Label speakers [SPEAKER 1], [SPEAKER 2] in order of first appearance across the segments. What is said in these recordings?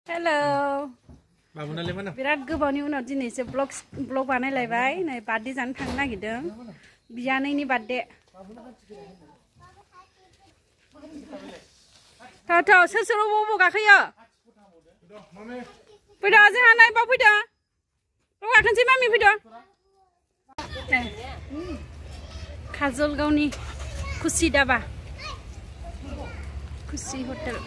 [SPEAKER 1] Hello.
[SPEAKER 2] Babunale mana?
[SPEAKER 1] Birat gobaवनि उनाव दिनैसो blog बानायलायबाय नै बार्थडे जानो थांनो नागिरदों बियानैनि बार्थडे थाव सोर सोर बबाव गाखोयो फैदो जोंहा नायबा फैदो गाखोनोसै मामि फैदो काजलगावनि खुसि दाबा खुसि हटेल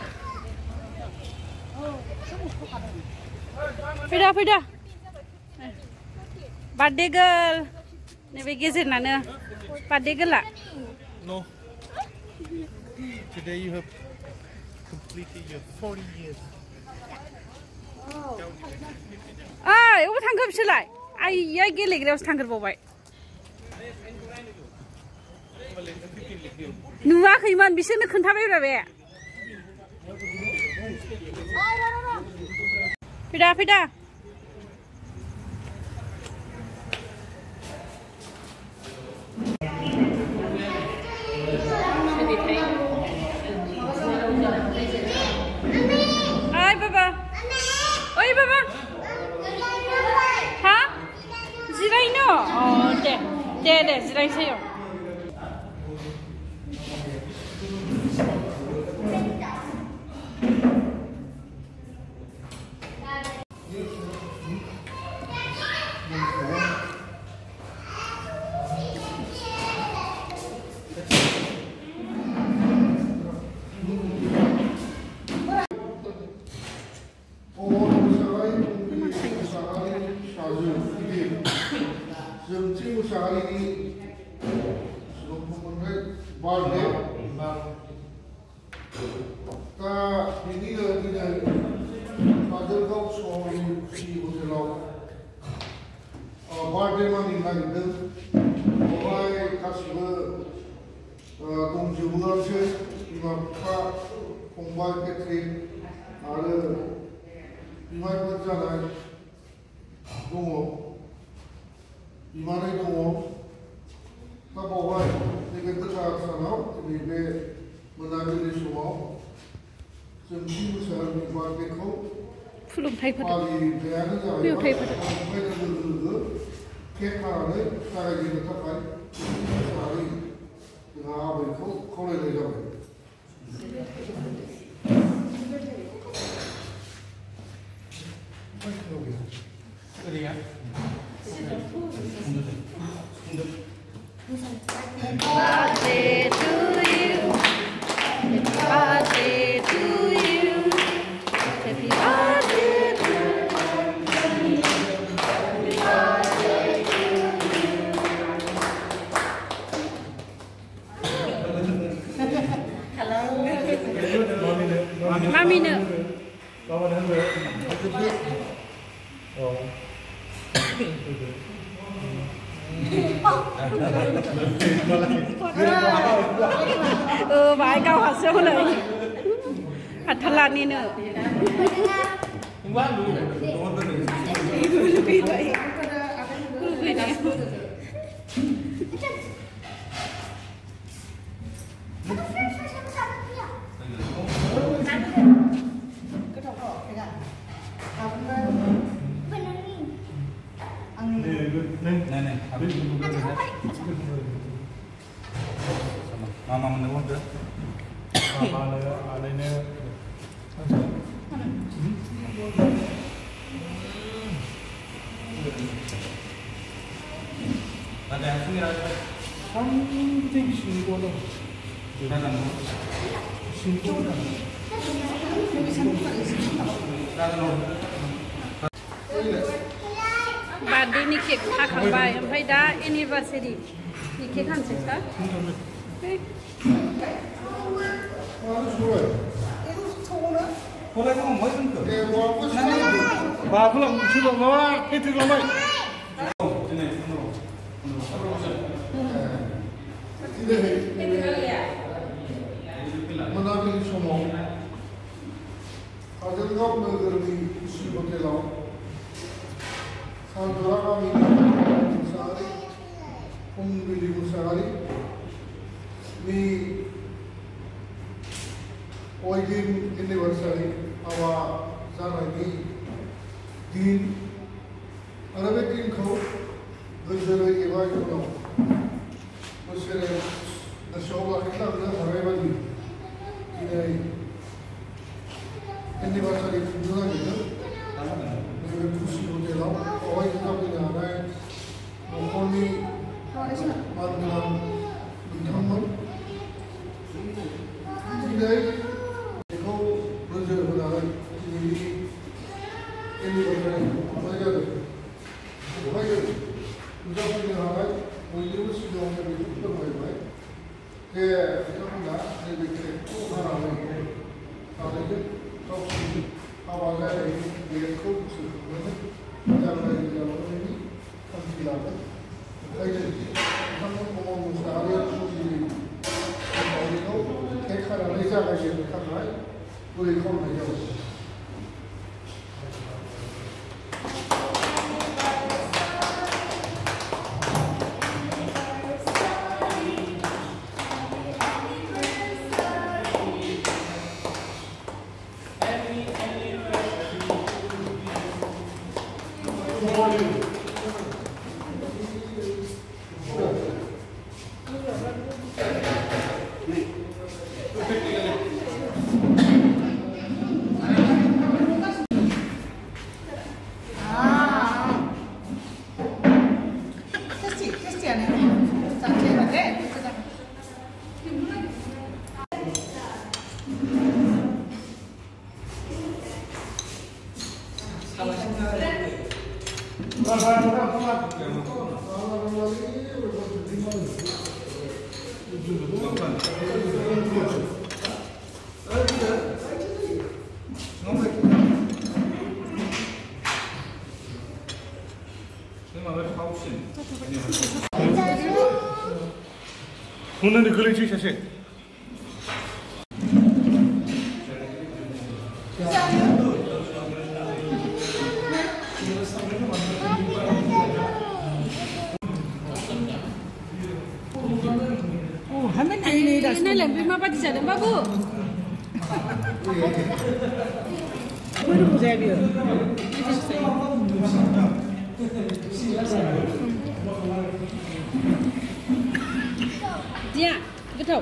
[SPEAKER 1] फैदा बार्थडे गर्ल नैबे गेजेरनानो बार्थडे गर्लआ
[SPEAKER 2] No. Today you have completed your 40 years.
[SPEAKER 1] ओइ अबाव थांखो बिसोरलाय आइया गेलेग्रायावसो थांग्रोबावबाय नुवाखैमोन बिसोरनो खोन्थाबायब्रा बे फैदा ओइ बाबा हा जिरायनो दे जिरायसै
[SPEAKER 3] बार्थडे मानिनो नागिरदों बेवहाय गासिबो दंजोबोआनोसै बिमा बिफा फंबाय केट्रिन आरो बिमायफोर जानाय दङ बिमानै दङ दा बावहाय नैबे गोथार सानाव नैबे मोनाबिलि समाव जोंथि मोसाहारिनि बार्थडेखौ फालिनायानो जाहैबाय ओमफ्राय लोगो केक हानानै जागायजेननो थाखाय मोसाहारि जोंहा आबैखौ खावलायनाय जाबाय
[SPEAKER 1] Mamino. Bài câu hạt số này hạt thật là nên nữa
[SPEAKER 2] Mama menunggu tu. Mama alainya. Ada yang sini ada. Something singkolo. Mana tu? Singkolo.
[SPEAKER 1] Birthday ni cake hakambai, ampai dah anniversary ni cake kan sih kan?
[SPEAKER 3] Bapak sudah bawa itu lomai. Menabili semua. Kajelgap negeri Kusi Hotelau. Sandra kami sehari, pembeli sehari. Ni wedding anniversary our जानायनि दिन आरो बे दिनखौ गोजोरै एबा इयुनाव बोसोरे गोसोआव लाखिलांनो हानाय बायदि दिनै एनिभार्सारि खुंनो नागिरदों नैबे खुसि हटेलाव बेवहाय जोंहा फैनो हानाय न'खरनि मानगोनां बिथांमोन दिनै बेखौ नोजोर होनानै दिनैनि एनिभार्सारि खुंनाय जादों बेवहाय नुजाफैनो हानाय बयनिबो सिगाङाव बेखौ फोरमायबाय जे बिथांमोना नैबे केकखौ हानानै थारैनो गावसोरनि हाबा जानायनि डेटखौ गोसोखांनानै जानुवारि जालांनायनि थांखि लादों ओंखायनो बिथांमोन अमर मुसाहारिया फुजिगिरि सावरिखौ केक हानानै जागायजेननो थाखाय गुरै खालामनाय जाबाय 오늘은 그릇이 셋이
[SPEAKER 1] Nay làm phim apa di sana, Babu?
[SPEAKER 4] Baru saya dia.
[SPEAKER 1] Dia, betul.